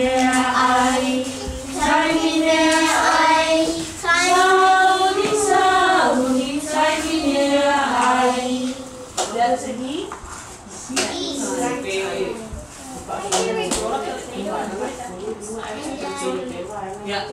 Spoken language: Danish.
ai, Taimi ai, sauni sauni, Taimi ai. That's a he. Yeah.